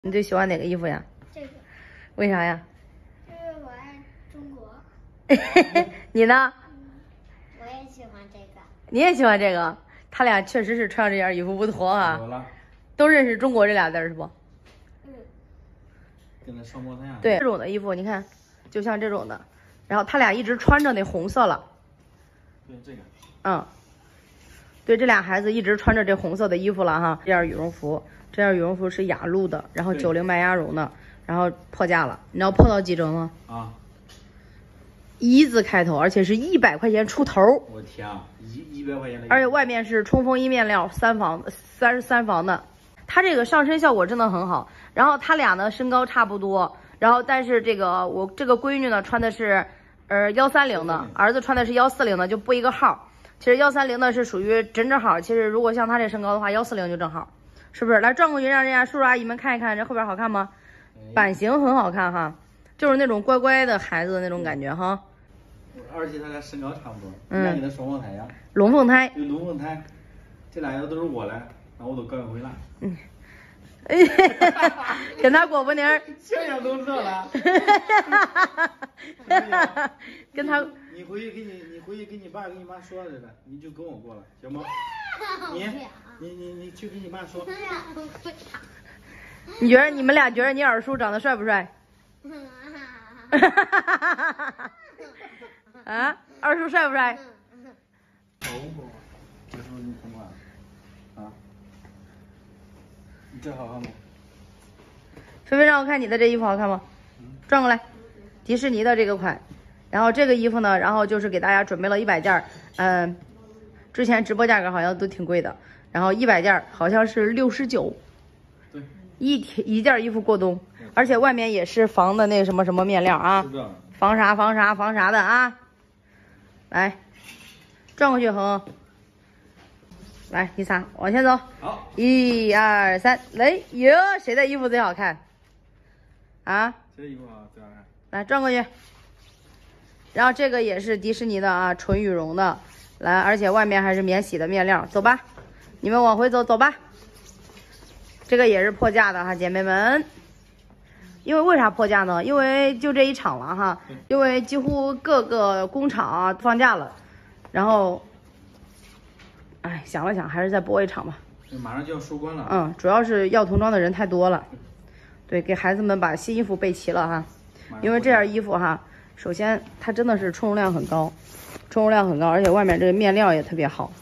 你最喜欢哪个衣服呀？ 这个。 为啥呀？ 因为我爱中国。 你呢？ 我也喜欢这个。 你也喜欢这个？他俩确实是穿上这件衣服不妥啊。都认识中国这俩字是不？ 嗯。 跟那双胞胎啊。 对，这种的衣服你看，就像这种的，然后他俩一直穿着那红色了。 对这个。 嗯。对，这俩孩子一直穿着这红色的衣服了哈。这件羽绒服，这件羽绒服是雅鹿的，然后90麦芽绒的，然后破价了。你知道破到几折吗？ 啊 ，1字开头，而且是100块钱出头。 我天啊，100块钱的。 而且外面是冲锋衣面料，33防的。它这个上身效果真的很好。然后他俩呢身高差不多，然后但是我这个闺女呢穿的是130的，儿子穿的是140的，就不一个号。其实130的是属于正好，其实如果像他这身高的话，140就正好，是不是？来转过去让人家叔叔阿姨们看一看，这后边好看吗？版型很好看哈，就是那种乖乖的孩子的那种感觉哈。 而且他俩身高差不多，俩跟他双胞胎呀。 龙凤胎。 对，龙凤胎，这俩要都是我来，然后我都赶回来。 嗯。跟他过不年儿。 想想都乐了。 跟他。 你回去跟你爸跟你妈说这个，你就跟我过了，行吗？你去跟你妈说。 你觉得你们俩觉得你二叔长得帅不帅？啊，二叔帅不帅？ 哦，这时候你看看啊，你这好看吗？ 菲菲，让我看你的这衣服好看吗？转过来，迪士尼的这个款。然后这个衣服呢，然后就是给大家准备了100件儿，之前直播价格好像都挺贵的，然后100件好像是69， 对， 一件衣服过冬，而且外面也是防的那什么什么面料啊，防啥的啊，来，转过去恒，来你仨往前走， 好 ，1、2、3，来，哟，谁的衣服最好看？啊？ 谁的衣服最好看？ 来转过去。然后这个也是迪士尼的啊，纯羽绒的，来，而且外面还是免洗的面料。走吧，你们往回走，走吧。这个也是破价的哈，姐妹们。因为啥破价呢？因为就这一场了哈，因为几乎各个工厂啊放假了，然后，哎，想了想，还是再播一场吧。 马上就要收官了。 主要是要童装的人太多了，对，给孩子们把新衣服备齐了哈。因为这件衣服哈。首先，它真的是充绒量很高，而且外面这个面料也特别好。